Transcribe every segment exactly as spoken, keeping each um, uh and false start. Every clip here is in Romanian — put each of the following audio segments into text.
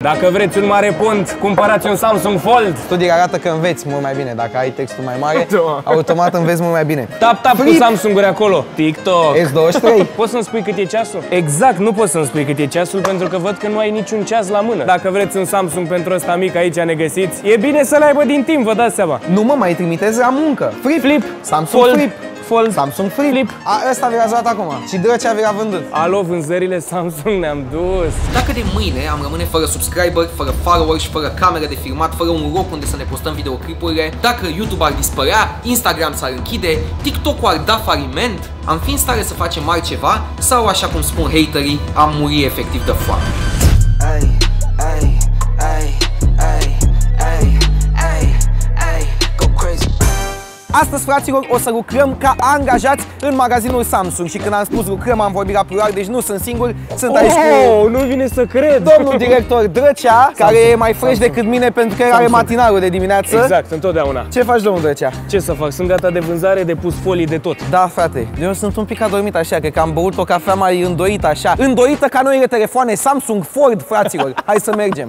Dacă vreți un mare pont, cumpărați un Samsung Fold. Studiile arată că înveți mult mai bine. Dacă ai textul mai mare, automat înveți mult mai bine. Tap, tap cu Samsung-uri acolo. TikTok. S douăzeci și trei. Poți să-mi spui cât e ceasul? Exact, nu poți să-mi spui cât e ceasul pentru că văd că nu ai niciun ceas la mână. Dacă vreți un Samsung pentru ăsta mic, aici ne găsiți. E bine să-l aibă din timp, vă dați seama. Nu mă mai trimiteți la muncă. Flip. Flip. Samsung Fold. Flip. Fold. Samsung Flip. Flip. A, ăsta vi l-ați luat acum. Și Drăcea vi l-a vândut. Alo, vânzările Samsung ne-am dus. Dacă de mâine am rămâne fără subscriber, fără followers și fără cameră de filmat, fără un loc unde să ne postăm videoclipurile, dacă YouTube ar dispărea, Instagram s-ar închide, TikTok-ul ar da faliment, am fi în stare să facem altceva sau, așa cum spun haterii, am muri efectiv de foame. Ay, ay, ay, ay, ay, ay, ay, go crazy. Astăzi, fraților, o să lucrăm ca angajați în magazinul Samsung. Și când am spus lucrăm, am vorbit la plural, deci nu sunt singur, sunt oh, aici cu nu vine să cred. domnul director Drăcea, care e mai fresh decât mine pentru că el are matinalul de dimineață. Exact, întotdeauna. Ce faci, domnul Drăcea? Ce să fac? Sunt gata de vânzare, de pus folii de tot. Da, frate, eu sunt un pic adormit așa, că am băut o cafea mai îndoită așa. Îndoită ca noile telefoane Samsung, Ford, fraților. Hai să mergem.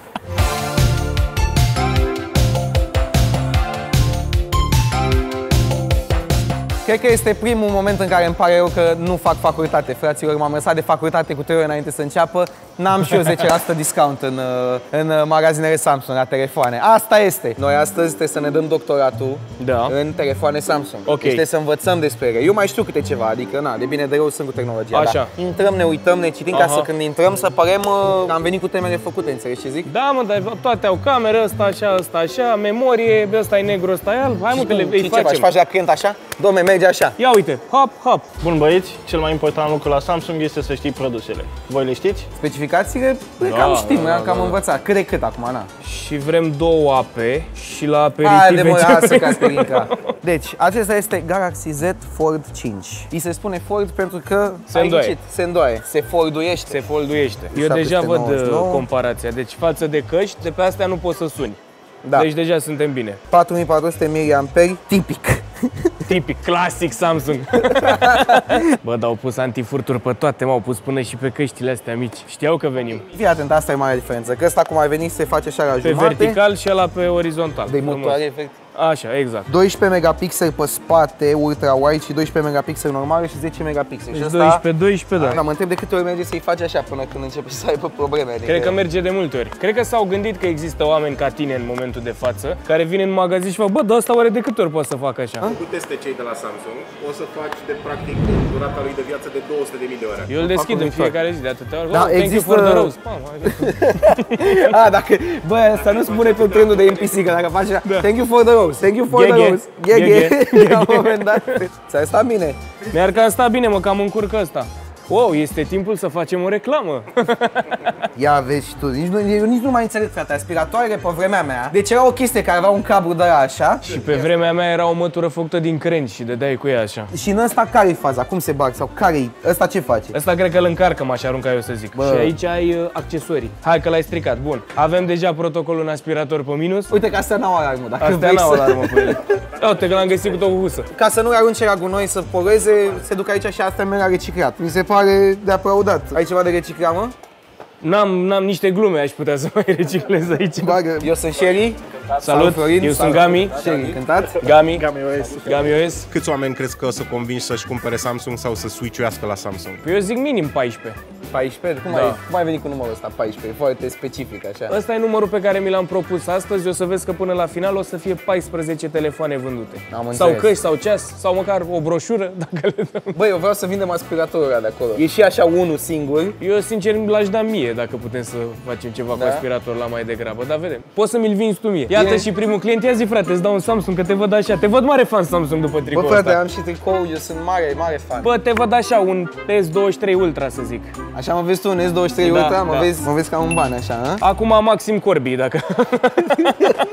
Cred că este primul moment în care îmi pare rău că nu fac facultate, fraților. M-am lăsat de facultate cu trei ore înainte să înceapă. N-am și eu zece la sută discount în, în magazinele Samsung la telefoane. Asta este. Noi astăzi trebuie să ne dăm doctoratul da. în telefoane Samsung. Okay. Deci trebuie să învățăm despre ele. Eu mai știu câte ceva, adică na, de bine de rău sunt cu tehnologia. Așa. Da. Intrăm, ne uităm, ne citim. Aha. Ca să când intrăm să părem că am venit cu temele făcute, înțelegi ce zic? Da, mă, dar toate au cameră, ăsta așa, ăsta așa, memorie, ăsta e negru, ăsta e alb. Hai mă, că le vei face. Faci? Faci la client așa? Dom'le, merge așa. Ia uite, hop, hop. Bun băieți, cel mai important lucru la Samsung este să știi produsele. Voi le știți? Specificațiile? Păi Da, cam știm, da, da, cam da. învățat. Cât de cât acum, na? Și vrem două ape și la aperitive. Hai de mă, lasă Caterinca. Deci, acesta este Galaxy Z Fold cinci. Îi se spune Fold pentru că Se ai îndoaie. ghicit, se îndoaie, se folduiește. Se folduiește. Eu deja văd comparația. Deci față de căști, de pe astea nu poți să suni. Da. Deci deja suntem bine. patru mii patru sute miliamperi, tipic. Tipic, clasic Samsung. Bă, dar au pus antifurturi pe toate, m-au pus până și pe căștile astea mici. Știau că venim. Fii atent, asta e mare diferență, că ăsta cum ai venit se face așa la Pe jumate. vertical și ăla pe orizontal. De motoare, efect. Așa, exact. doisprezece megapixeli pe spate, ultra-wide și doisprezece megapixeli normale și zece megapixeli. Deci doisprezece, doisprezece, da. Da, mă întreb de câte ori merge să-i faci așa până când începe să aibă probleme. Adică... Cred că merge de multe ori. Cred că s-au gândit că există oameni ca tine în momentul de față, care vin în magazin și fac, bă, dar ăsta oare de câte ori poate să facă așa? Cu teste cei de la Samsung, o să faci de practic durata lui de viață de două sute de mii de ore. Eu îl deschid în fiecare zi de atâtea ori. Da, oh, thank există... you for the rose. A, dacă... Bă, asta nu spune pe trendul de N P C, că dacă faci da. Thank you for the rose, thank you for Ghe, the ghe. rose. Ghe, ghe. La un moment dat. Ți-a stat bine? Mi-ar cam sta bine, mă, cam încurcă ăsta. Wow, este timpul să facem o reclamă. Ia vezi și tu, nici nu, eu nici nu mai înțeleg, frate, aspiratoarele pe vremea mea. Deci era o chestie care avea un cablu de la așa. Și pe vremea mea era o mătură făcută din crengi și dădeai cu ea așa. Și în ăsta care-i faza? Cum se bag? Sau care-i? Ăsta ce face? Ăsta cred că îl încarcă, m-aș arunca eu să zic. Bă. Și aici ai uh, accesorii. Hai că l-ai stricat, bun. Avem deja protocolul în aspirator pe minus. Uite că astea n-au alarmă, dacă Astea vrei n-au să... alarmă pe ele. Ia uite că l-am găsit cu tot cu husă. Ca să nu-i arunce la gunoi să poleze, se duc aici și astea merg la reciclat. Mi se pare de aplaudat. Ai ceva de reciclat, mă? N-am, n-am niște glume, aș putea să mai reciclez aici. Bagă. Eu sunt Sherry. Salut, Florin. eu sunt Gami. Sherry, cântat. Gami. Gami O S. Gami O S. Câți oameni crezi că o să convingi să-și cumpere Samsung sau să switch-uiască la Samsung? Eu zic minim paisprezece. paisprezece? Cum, Da. ai, cum ai venit cu numărul ăsta, paisprezece? Foarte specific, așa. Ăsta e numărul pe care mi l-am propus astăzi. O să vezi că până la final o să fie paisprezece telefoane vândute. Am sau înțeles. căști, sau ceas, sau măcar o broșură, dacă le dăm. Băi, eu vreau să vindem aspiratorul ăla de acolo. E și așa unul singur. Eu, sincer, l-aș da mie dacă putem să facem ceva Da? cu aspirator la mai degrabă, dar vedem. Poți să mi-l vinzi tu mie. Iată E... și primul client. Ia zi, frate, îți dau un Samsung, că te văd așa. Te văd mare fan Samsung după Bă, tricoul frate, ăsta. am și tricou, eu sunt mare, mare fan. Bă, te văd așa, un S douăzeci și trei Ultra, să zic. Așa mă vezi tu, un S douăzeci și trei Da, Ultra, mă, da. vezi, mă vezi ca un ban, așa, a? Acum Maxim Corby, dacă...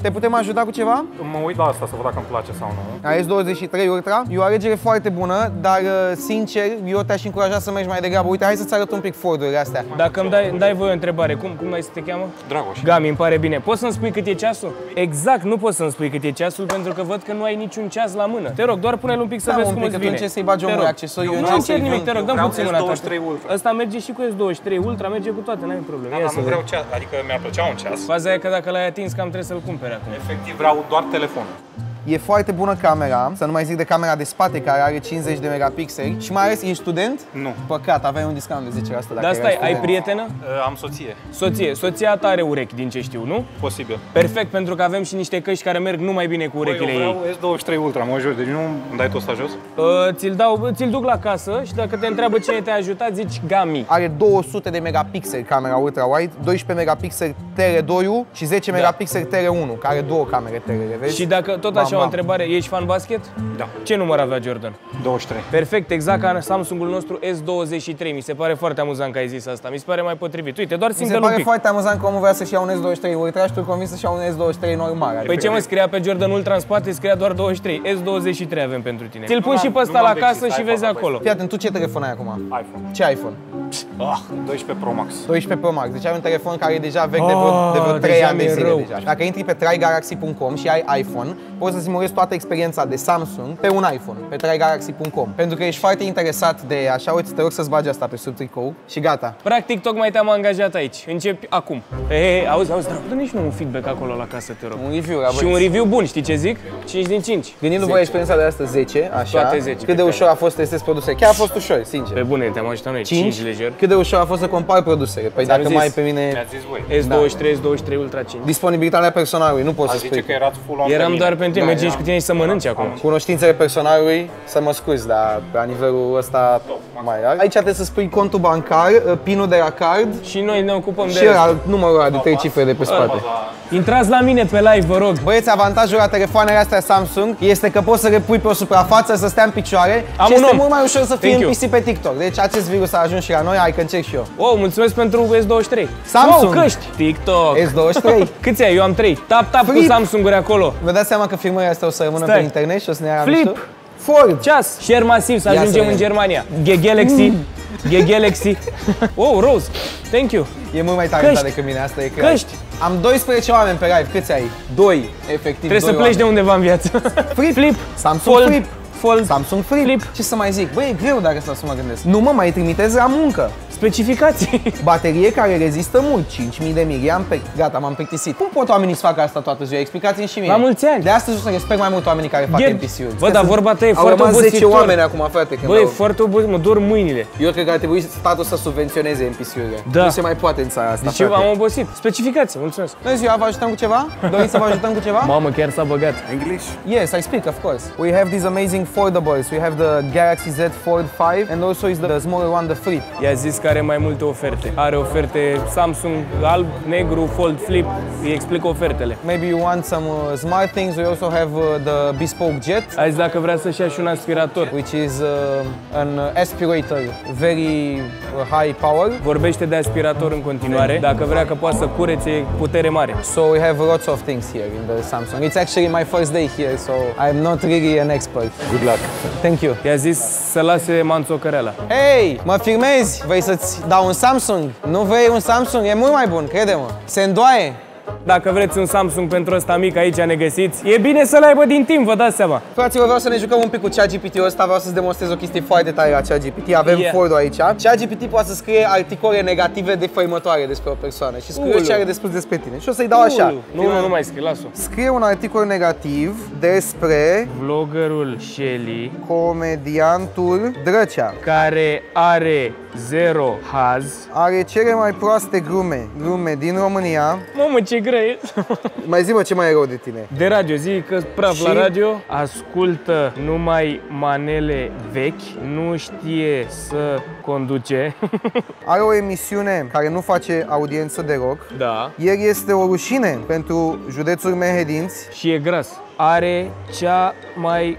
Te putem ajuta cu ceva? Mă uit la asta să văd dacă îmi place sau nu. S douăzeci și trei Ultra e o alegere foarte bună, dar sincer, eu te-aș încuraja să mergi mai degrabă. Uite, hai să-ți arăt un pic Ford-urile astea. Dacă îmi dai, îmi dai voi o întrebare, cum, cum mai se te cheamă? Dragoș. Gami, îmi pare bine. Poți să-mi spui cât e ceasul? Exact, nu poți să-mi spui cât e ceasul pentru că văd că nu ai niciun ceas la mână. Te rog, doar pune-l un pic să Da, vezi un cum pic, îți vine. atunci să-i bagi omul accesoriu. Nu îmi cer nimic, te rog, dăm puțin mâna ta. S douăzeci și trei Ultra. Ăsta merge și cu S douăzeci și trei Ultra, merge cu toate, n-ai probleme. Da, dar nu vreau ceas, adică mi-ar plăcea un ceas. Faza e că dacă l-ai atins, cam trebuie să-l cumperi acum. Efectiv vreau doar telefonul. E foarte bună camera, să nu mai zic de camera de spate care are cincizeci de megapixeli și mai ales ești student? Nu. Păcat, aveai un discount de zece la sută dacă Dar stai, erai ai student. prietenă? Am soție. Soție. Soția ta are urechi, din ce știu, nu? Posibil. Perfect, pentru că avem și niște căști care merg numai bine cu urechile eu vreau ei. S douăzeci și trei Ultra, mă jur, deci nu îmi dai tu ăsta jos? Uh, ți-l dau, ți-l duc la casă și dacă te întreabă cine te-a ajutat, zici Gami. Are două sute de megapixeli camera ultra-wide, doisprezece megapixeli T R doi și zece megapixeli T R unu, care are două camere T R, vezi? Și dacă tot Bam, așa o bam. întrebare, ești fan basket? Da. Ce număr avea Jordan? douăzeci și trei. Perfect, exact ca Samsungul nostru S douăzeci și trei. Mi se pare foarte amuzant că ai zis asta. Mi se pare mai potrivit. Uite, doar Mi se simte-l un pare pic. foarte amuzant că omul vrea să-și ia un S douăzeci și trei Ultra și tu convins să-și ia un S douăzeci și trei normal. Păi ce mă, scria pe Jordan Ultra în spate, scria doar douăzeci și trei. S douăzeci și trei avem pentru tine. Ți-l pun și pe ăsta nu la m-am casă decis, și hai, vezi fata, acolo. Fii atent, tu ce telefon ai acum? iPhone. Ce iPhone? Ah, doisprezece Pro Max. doisprezece Pro Max, deci ai un telefon care e deja vechi de vreo, Oh, de vreo trei deja ani de mi-e zile rău. deja. Dacă intri pe try galaxy punct com și ai iPhone, poți să simulezi toată experiența de Samsung pe un iPhone, pe try galaxy punct com. Pentru că ești foarte interesat de așa, uite, te rog să-ți bagi asta pe sub tricou și gata. Practic, tocmai te-am angajat aici. Începi acum. Hei, hei, auzi, auzi, dragă, dă nici nu un feedback acolo la casă, te rog. Un review, la Și băieți. un review bun, știi ce zic? cinci din cinci. Gândindu-vă la experiența de astăzi zece, așa, Toate zece, cât de pe ușor a fost să testezi produse. Chiar a fost ușor, sincer. Pe bune, te-am ajutat noi. cinci, cinci lejer. cât de ușor a fost să compari produsele. Păi Ți-am dacă zis. mai ai pe mine Mi-ați zis voi. S douăzeci și trei, S douăzeci și trei Ultra cinci. disponibilitatea personalului, nu poți A să zice spui. că erați full on pe Eram mine. doar pentru tine, Da, mergi da. cu tine și să mănânci acum. Cunoștințele personalului, să mă scuzi, dar la nivelul ăsta mai are. Aici trebuie să spui contul bancar, pinul de la card Și noi ne ocupăm de și rest. ăla, numărul ăla de trei cifre de pe spate. Intrați la mine pe live, vă rog. Băieți, avantajul la telefoanele astea Samsung este că poți să le pui pe o suprafață, să stea în picioare Am și un este om. mult mai ușor să fie Thank în you. P C pe TikTok. Deci acest virus a ajuns și la noi, hai că încerc și eu. Oh, mulțumesc pentru S douăzeci și trei. Samsung. Wow, căști. TikTok. S douăzeci și trei. Câți ai? Eu am trei. Tap, tap cu Flip. Samsung-uri acolo. Vă dați seama că filmările astea o să rămână Stai. pe internet și o să ne ia Flip. mișto? Ford. Ceas. Share masiv să Ia ajungem să în vedem. Germania. G-Galaxy. G-Galaxy. Oh, Rose. Thank you. E mult mai talentat Căști. decât mine, asta e clar. Căști. Am doisprezece oameni pe live, câți ai? doi, efectiv. Trebuie să pleci de undeva în viață. Flip. Flip. Samsung Fold. Flip. Fold. Samsung Flip. Flip. Ce să mai zic? Băi, e greu dacă stau să mă gândesc. Nu mă mai trimiteți la muncă. Specificații. Baterie care rezistă mult, cinci mii de miliamperi. Gata, m-am plictisit. Cum pot oamenii să facă asta toată ziua? Explicați-mi și mie. La mulți ani. De astăzi o să respect mai mult oamenii care fac Ghe- N P C-uri. Bă, dar vorba ta e Au foarte rămas zece obositor. oameni acum, frate. când Bă, e au- foarte obosit, mă dor mâinile. Eu cred că ar trebui statul să subvenționeze N P C-urile. Da. Nu se mai poate în țara asta, Deci eu frate. am obosit. Specificații, mulțumesc. Bună ziua, vă ajutăm cu ceva? Doriți să vă ajutăm cu ceva? Mamă, chiar s-a băgat. English? Yes, I speak, of course. We have these amazing foldables. We have the Galaxy Z Fold five and also is the smaller one, the Flip. I-a zis că are mai multe oferte. Are oferte Samsung, alb, negru, Fold, Flip. Îi explic ofertele. Maybe you want some uh, smart things. We also have uh, the bespoke jet, A zis dacă vrea să-și ia și un aspirator. which is uh, an aspirator, very uh, high power. Vorbește de aspirator în continuare. Dacă vrea că poate să curețe, putere mare. So we have lots of things here in the Samsung. It's actually my first day here, so I'm not really an expert. Good luck. Thank you. I-a zis să lase manțocăreala. Hey, mă filmezi? Vrei să-ți dau un Samsung? Nu vrei un Samsung? E mult mai bun, crede-mă. Se îndoaie. Dacă vreți un Samsung pentru ăsta mic, aici ne găsiți. E bine să-l aibă din timp, vă dați seama. Fraților, vreau să ne jucăm un pic cu ChatGPT-ul ăsta, vreau să-ți demonstrez o chestie foarte tare la ChatGPT. Avem Yeah. Ford-ul aici. ChatGPT poate să scrie articole negative defăimătoare despre o persoană și scrie Ulu. ce are de spus despre tine. Și o să-i dau așa. Nu, nu, nu mai scrie, las-o. Scrie un articol negativ despre Vloggerul Shelly, comediantul Drăcea. care are zero haz. Are cele mai proaste glume, glume din România. Mamă, ce greu e. Mai zi-mă ce mai e rău de tine. De radio, zi că praf Și? la radio, ascultă numai manele vechi, nu știe să conduce. Are o emisiune care nu face audiență deloc. Da. El este o rușine pentru județul Mehedinți. Și e gras. Are cea mai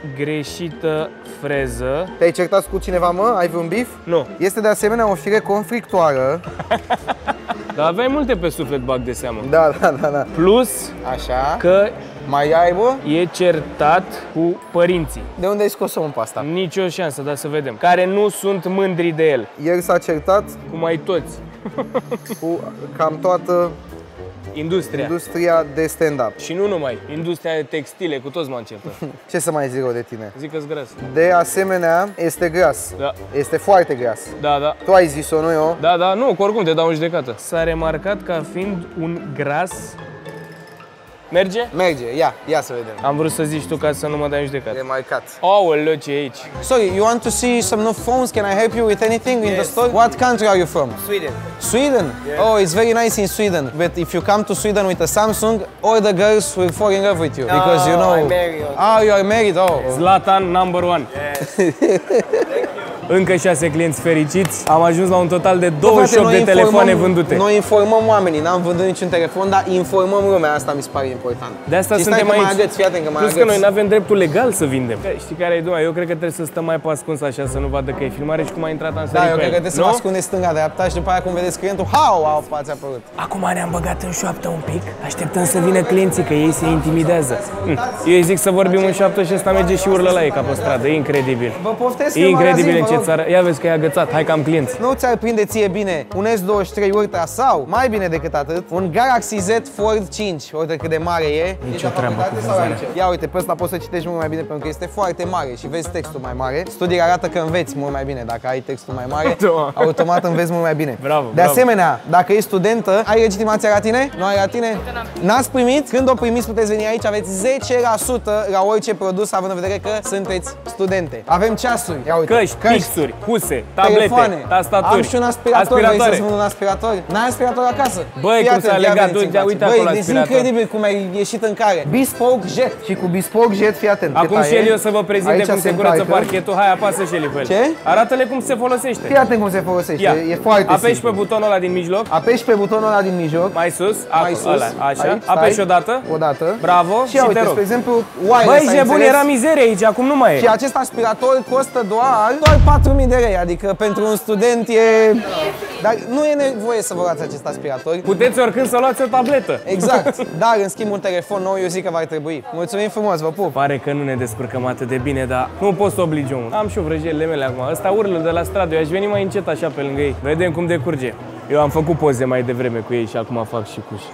greșită freză. Te-ai certat cu cineva, mă? Ai vreun bif? Nu. Este de asemenea o fire conflictuală Dar aveai multe pe suflet, bag de seamă. Da, da, da, da. Plus Așa. că Mai ai, bă? e certat cu părinții. De unde ai scos-o în pasta? Nici o șansă, dar să vedem. Care nu sunt mândri de el. El s-a certat Cum ai toți. cu cam toată Industria. industria de stand-up. Și nu numai. Industria de textile, cu toți m-am certat. Ce să mai zic eu de tine? Zică-ți gras. De asemenea, este gras. Da. Este foarte gras. Da, da. Tu ai zis-o, nu eu? Da, da, nu, că oricum te dau în judecată. S-a remarcat ca fiind un gras. Merge? Merge, ia, ia să vedem. Am vrut să zici tu ca să nu mă dai în judecată. Remarcat. Aoleu, ce e aici? Sorry, you want to see some new phones? Can I help you with anything in the store? What country are you from? Sweden. Sweden? Oh, it's very nice in Sweden. But if you come to Sweden with a Samsung, all the girls will fall in love with you. Because you know... I'm married. Ah, you are married? Oh. Zlatan number one. Încă șase clienți fericiți. Am ajuns la un total de douăzeci și opt de telefoane vândute. Noi informăm oamenii, n-am vândut niciun telefon, dar informăm lumea, asta mi se pare important. De asta și suntem stai că aici. Mai agăți, fii atent că mai Plus că agăți. noi nu avem dreptul legal să vindem. Știi care e ideea? Eu cred că trebuie să stăm mai pe ascuns așa, să nu vadă că e filmare și cum a intrat în Da, eu cred că trebuie să vă ascundeți stânga-dreapta și după aia cum vedeți clientul, hau, au, ați apărut. Acum ne-am băgat în șoaptă un pic. Așteptăm să vină clienții, că ei se intimidează. Hm. Eu îi zic să vorbim în șoaptă și ăsta merge și urlă la ei ca pe stradă. E incredibil. Vă poftesc E în incredibil magazin, în vă ce rog. țară. Ia vezi că e agățat. Hai că am clienți. Nu ți-ar prinde ție bine un S douăzeci și trei Ultra sau, mai bine decât atât, un Galaxy Z Fold cinci, uite cât de mare e. Nicio treabă cu sau aici? Ia uite, pe ăsta poți să citești mult mai bine pentru că este foarte mare și vezi textul mai mare. Studiile arată că înveți mult mai bine. Dacă ai textul mai mare, automat înveți mult mai bine. Bravo, de bravo. asemenea, dacă ești studentă, ai legitimația la tine? Nu ai la tine? N-ați primit? Când o primiți puteți veni aici, aveți zece la sută la orice produs, având în vedere că sunteți studente. Avem ceasuri. Ia uite. Căști, pixuri, huse, tablete, Telefoane. tastaturi. Am și un aspirator, vrei aspiratoare. să-ți vând un aspirator? N-ai aspirator acasă? Băi, Fii cum atent, s-a ia legat, veniți uite, încoace. uite acolo Băi, deci aspirator. incredibil cum ai ieșit în care. Bespoke Jet. Și cu Bespoke Jet, fii atent. Acum cât și el aie. o să vă prezinte Aici cum se curăță încalcă. parchetul. Hai, apasă și el pe el. Ce? Arată-le cum se folosește. Fii atent cum se folosește, Ia. e foarte Apeși simplu. pe butonul ăla din mijloc. Apeși pe butonul ăla din mijloc. Mai sus, Mai acolo, sus, ăla, așa. aici, Apeși stai. odată. Odată. Bravo. Și Și, ia te uite, rog. spre exemplu, wireless, Băi, ai ești nebun, înțeles? era mizerie aici, acum nu mai e. Și acest aspirator costă doar, doar patru mii de lei, adică pentru un student e... Dar nu e nevoie să vă luați acest aspirator. Puteți oricând să luați o tabletă. Exact, dar în schimb un telefon nou eu zic că va trebui. Mulțumim frumos, vă pup! Pare că nu ne descurcăm atât de bine, dar nu pot să oblige omul. Am și eu vrăjelile mele acum. Ăsta urlă de la stradă, eu aș veni mai încet așa pe lângă ei. Vedem cum decurge. Eu am făcut poze mai devreme cu ei și acum fac și cu și.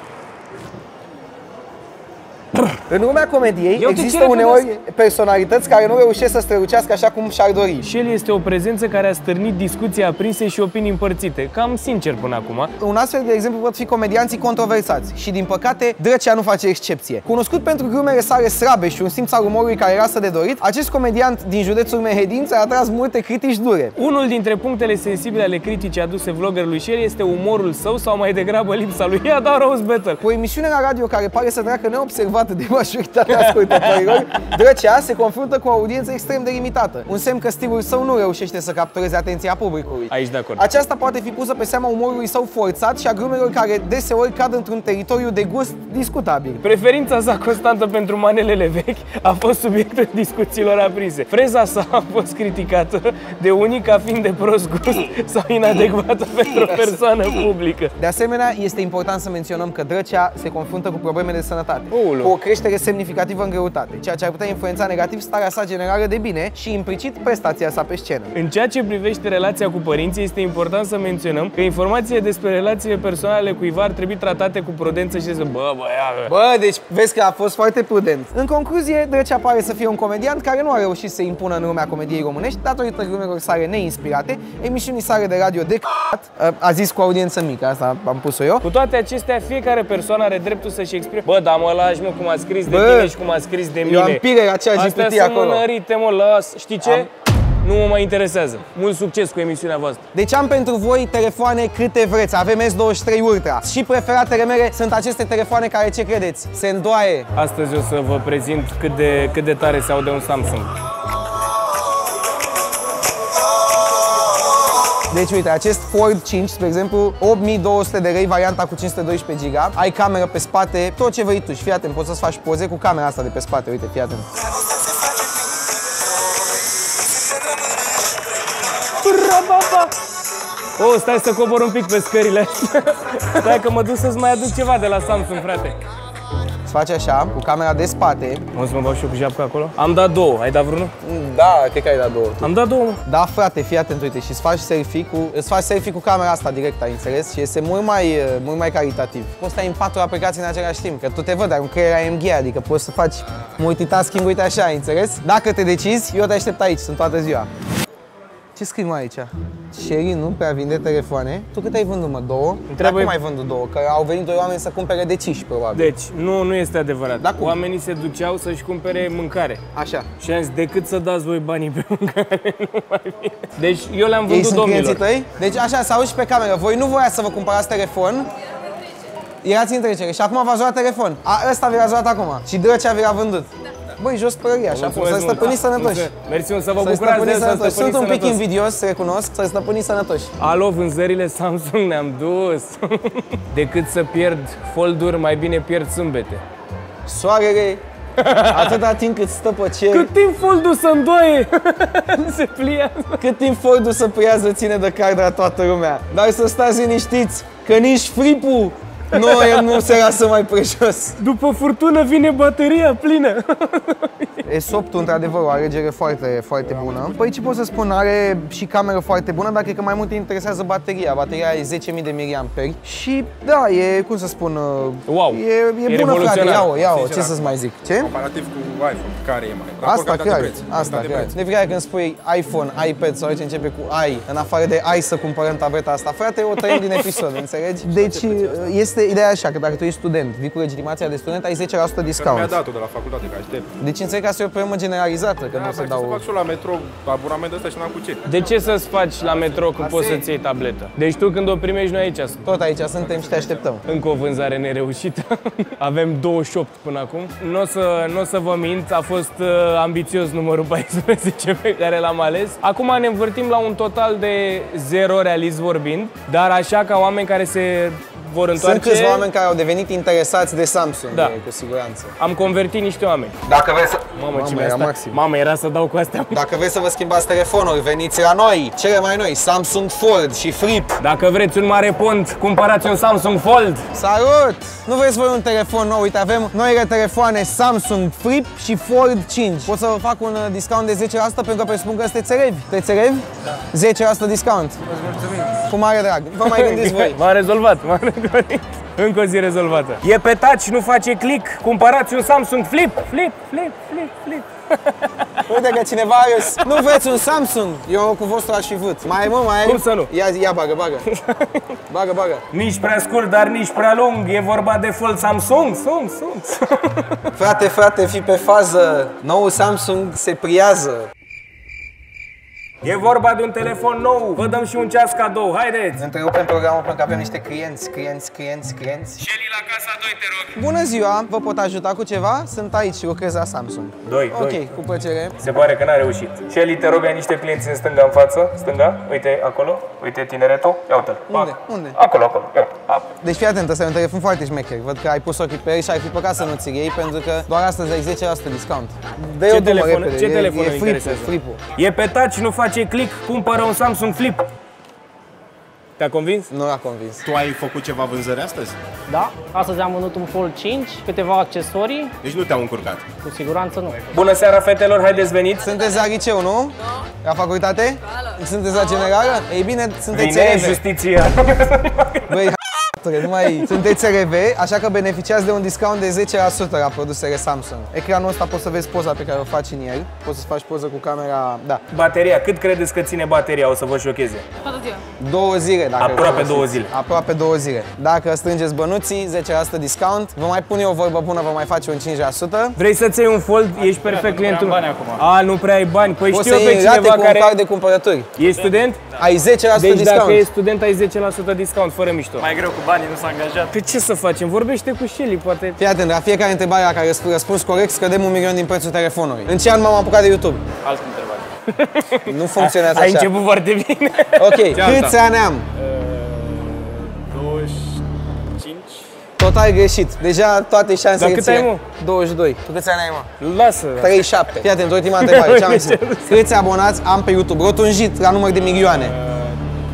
În lumea comediei Eu te există cer uneori personalități care nu reușesc să strălucească așa cum și-ar dori. Și el este o prezență care a stârnit discuții aprinse și opinii împărțite. Cam sincer până acum. Un astfel de exemplu pot fi comedianții controversați și din păcate Drăcea nu face excepție. Cunoscut pentru glumele sale slabe și un simț al umorului care lasă de dorit, acest comediant din județul Mehedinți a atras multe critici dure. Unul dintre punctele sensibile ale criticii aduse vloggerului și el este umorul său sau mai degrabă lipsa lui. Ia da roast battle. Cu o emisiune la radio care pare să treacă neobservată de majoritatea ascultătorilor, Drăcea se confruntă cu o audiență extrem de limitată. Un semn că stilul său nu reușește să captureze atenția publicului. Aici de acord. Aceasta poate fi pusă pe seama umorului său forțat și a glumelor care deseori cad într-un teritoriu de gust discutabil. Preferința sa constantă pentru manelele vechi a fost subiectul discuțiilor aprinse. Freza sa a fost criticată de unii ca fiind de prost gust sau inadecvată pentru o persoană publică. De asemenea, este important să menționăm că Drăcea se confruntă cu probleme de sănătate, Oulu. cu o creștere semnificativă în greutate, ceea ce ar putea influența negativ starea sa generală de bine și implicit prestația sa pe scenă. În ceea ce privește relația cu părinții, este important să menționăm că informațiile despre relațiile personale cuiva ar trebui tratate cu prudență și să bă, băiață. Bă, deci vezi că a fost foarte prudent. În concluzie, Drăcea pare să fie un comediant care nu a reușit să impună în lumea comediei românești datorită glumelor sale neinspirate, emisiunii sale de radio de c***at, a zis cu audiență mică, asta am pus-o eu. Cu toate acestea, fiecare persoană are dreptul să-și exprime. Bă, dar mă lași, mă, cum a scris de Bă, tine și cum a scris de mine. Eu am pire la aceeași Astea cutie sunt acolo. mânărite, mă, las. Știi ce? Am... Nu mă mai interesează. Mult succes cu emisiunea voastră. Deci am pentru voi telefoane câte vreți. Avem S douăzeci și trei Ultra. Și preferatele mele sunt aceste telefoane care, ce credeți, se îndoaie. Astăzi o să vă prezint cât de, cât de tare se aude un Samsung. Deci uite, acest Fold cinci, spre exemplu, opt mii două sute de lei, varianta cu cinci sute doisprezece giga. Ai cameră pe spate, tot ce vrei tu și fii atent, poți să-ți faci poze cu camera asta de pe spate, uite, fii atent. Oh, stai să cobor un pic pe scările astea. Stai că mă duc să-ți mai aduc ceva de la Samsung, frate. Îți faci așa, cu camera de spate. O să mă bag și eu cu japca acolo? Am dat două, ai dat vreunul? Da, cred că ai dat două. Am dat două. Da, frate, fii atent, uite, și îți faci selfie cu, îți faci selfie cu camera asta direct, ai înțeles? Și este mult mai, mult mai calitativ. Poți stai în patru aplicații în același timp, că tu te văd, ai un creier A M G, adică poți să faci multitasking, uite așa, ai înțeles? Dacă te decizi, eu te aștept aici, sunt toată ziua. Ce scrii mai aici? Sherry nu prea vinde telefoane. Tu cât ai vândut, mă? Două? Trebuie... Dar cum ai vândut două? Că au venit doi oameni să cumpere de cinci, probabil. Deci, nu, nu este adevărat. Da, cum? Oamenii se duceau să-și cumpere mâncare. Așa. Și am zis, decât să dați voi banii pe mâncare, nu mai vine. Deci, eu le-am Ei vândut sunt domnilor. clienții tăi? Deci așa, să auzi pe cameră. Voi nu voiați să vă cumpărați telefon. Erați în trecere și acum v-ați luat telefon. A, ăsta vi l-ați luat acum. Și Drăcea vi l-a vândut. Băi, jos părăria, așa, să stăpâniți sănătoși. Mersi mult, să vă Să bucurați de stăpâniți să sănătoși. stăpâniți Sunt un pic sănătos. invidios, recunosc, să stăpâniți sănătoși. Alo, vânzările Samsung ne-am dus. Decât să pierd folduri, mai bine pierd sâmbete. Soarele, atâta timp cât stă pe cer, Cât timp foldul să îndoaie? Se pliază. cât timp Fordul să priază ține de cardra toată lumea. Dar să stați liniștiți, că nici fripul nu, el nu se lasă mai prejos. După furtună vine bateria plină. S opt-ul, într-adevăr, o alegere foarte, foarte bună. Păi ce pot să spun, are și cameră foarte bună, dar cred că mai mult te interesează bateria. Bateria e zece mii de miliamperi și, da, e, cum să spun, Wow, e, e, e bună, frate, revoluționar. ia-o, ia-o, ce Sincer, să-ți mai zic? Ce? Comparativ cu iPhone, care e mai? Asta, Raport clar, de preț. asta, de clar. preț. De fiecare când spui iPhone, iPad sau ce începe cu i, în afară de i să cumpărăm tableta asta, frate, o tăiem din episod, înțelegi? Deci, este ideea așa, că dacă tu ești student, vii cu legitimația de student, ai zece la sută Că discount. mi-a dat-o de la facultate, că aștept. Deci înțeleg că asta e o problemă generalizată, că Da, nu se să dau... fac și eu la metro abonament ăsta și n-am cu ce. De ce să-ți faci la metro că Asta poți e. să-ți iei tabletă? Deci tu când o primești, noi aici sunt. Tot aici suntem și te așteptăm. Încă o vânzare nereușită. Avem douăzeci și opt până acum. Nu o să, n-o să vă mint, a fost uh, ambițios numărul paisprezece pe care l-am ales. Acum ne învârtim la un total de zero, realist vorbind, dar așa ca oameni care se vor întoarce... Sunt câțiva oameni care au devenit interesați de Samsung, Da. cu siguranță. Am convertit niște oameni. Dacă vreți să... Mamă, Mamă, ce mi-a era stat. maxim. Mamă, era să dau cu astea. Dacă vreți să vă schimbați telefonul, veniți la noi, cele mai noi, Samsung Fold și Flip. Dacă vreți un mare pont, cumpărați un Samsung Fold. Salut! Nu vreți voi un telefon nou? Uite, avem noile telefoane Samsung Flip și Fold cinci. Pot să vă fac un uh, discount de zece la sută pentru că presupun că sunteți elevi. Sunteți elevi? Da. zece la sută discount. Cu mare drag. Vă mai gândiți voi. M-am rezolvat, m-am rezolvat. Încă o zi rezolvată. E pe touch, nu face click. Cumpărați un Samsung Flip. Flip, flip, flip, flip. Uite că cineva a râs. Nu vreți un Samsung? Eu cu vostru aș fi vrut. Mai ai, mă, mai ai? Cum să nu? Ia, ia, bagă, bagă. Bagă, bagă. Nici prea scurt, dar nici prea lung. E vorba de Fold Samsung. Sung, sung. Frate, frate, fii pe fază. Noul Samsung se priază. E vorba de un telefon nou. Vă dăm și un ceas cadou. Haideți! Întrerupem programul pentru că avem niște clienți, clienți, clienți, clienți. Shelly la casa doi, te rog. Bună ziua, vă pot ajuta cu ceva? Sunt aici și lucrez la Samsung. Doi, Ok, doi. cu plăcere. Se pare că n-a reușit. Shelly, te rog, ai niște clienți în stânga, în față. Stânga, uite acolo. Uite tineretul. Ia uite-l. Unde? Unde? Acolo, acolo. Ia. A. Deci fii atent, ăsta e un telefon foarte șmecher. Văd că ai pus ochii pe el și ar fi păcat să nu ți-l iei pentru că doar astăzi ai zece la sută discount. Dă-i Ce o dumă telefon, repede. ce E- telefon e îl flip-ul, interesează? flip-ul. E pe touch, nu face click, cumpără un Samsung Flip. Te-a convins? Nu l-a convins. Tu ai făcut ceva vânzări astăzi? Da, astăzi am vândut un Fold cinci, câteva accesorii, Deci nu te-au încurcat. cu siguranță nu. Bună seara, fetelor, haideți veniți. Sunteți la liceu, nu? La facultate? Sunteți la generală? Ei bine, sunteți Vine eleve. justiția. Băi, nu mai sunteți eleve, așa că beneficiați de un discount de zece la sută la produsele Samsung. Ecranul ăsta poți să vezi poza pe care o faci în el. Poți să faci poză cu camera, da. Bateria, cât credeți că ține bateria? O să vă șocheze. Două zile, dacă Aproape folosiți. două zile. Aproape două zile. Dacă strângeți bănuții, zece la sută discount. Vă mai pun eu o vorbă bună, vă mai face un cinci la sută. Vrei să-ți iei un Fold? Ești perfect clientul. bani acum. A, nu prea ai bani. Păi Poți știu să pe iei rate cineva cu un care card de cumpărături. e student. Ai zece la sută Deci discount. dacă e student, ai zece la sută discount, fără mișto. Mai greu cu banii, nu s-a angajat. Pe ce să facem? Vorbește cu Shelly, poate. Fii atent, la fiecare întrebare la care răsp- răspuns corect, scădem un milion din prețul telefonului. În ce an m-am apucat de YouTube? Altă întrebare. Nu funcționează Ai așa. început foarte bine. Ok, câți ani am? douăzeci și cinci. Total greșit. Deja toate șansele Dar cât ție. ai, mă? douăzeci și doi. Tu câți ani ai, mă? Lasă. treizeci și șapte. Fii atent, ultima întrebare. Ce am zis? Câți abonați am pe YouTube? Rotunjit la număr de milioane.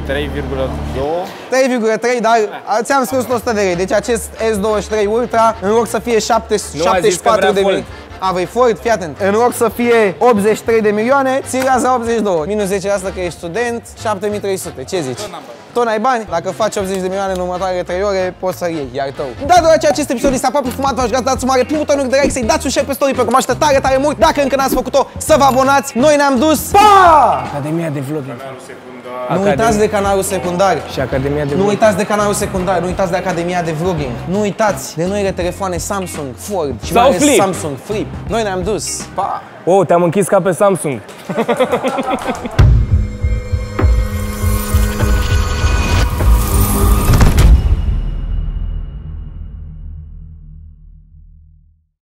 trei virgulă doi. trei virgulă trei, dar ți-am scris o sută de lei. Deci acest S douăzeci și trei Ultra, în loc să fie șaptezeci și patru de mii. A, vrei Ford? Fii atent. În loc să fie optzeci și trei de milioane, ți-l las la optzeci și doi. Minus zece la sută că ești student, șapte mii trei sute. Ce zici? Tot n-ai bani? Dacă faci optzeci de milioane în următoarele trei ore, poți să iei, iar tău. Da, deoarece acest episod este aproape fumat, v-aș ruga să dați un mare prin butonul de like, să-i dați un share pe story, pentru că mă ajută tare, tare mult. Dacă încă n-ați făcut-o, să vă abonați. Noi ne-am dus. Pa! Academia de vlogging. Nu uitați de canalul secundar. Și Academia de Nu uitați de canalul secundar, nu uitați de Academia de Vlogging. Nu uitați de noile telefoane Samsung, Ford și mai ales Samsung Flip. Noi ne-am dus. Pa! Oh, te-am închis ca pe Samsung.